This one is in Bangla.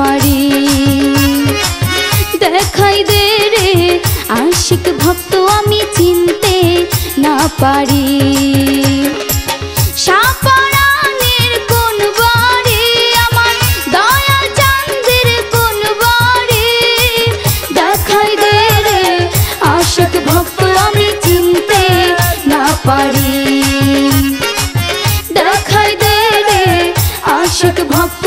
পারি। দেখাই দে রে আশিক ভক্ত আমি চিনতে না পারি। সাপারানের কোন বাড়ি আমার দয়াল চাঁদের কোন বাড়ি। দেখাই দে রে আশিক ভক্ত আমি চিনতে না পারি। দেখাই দে রে আশিক ভক্ত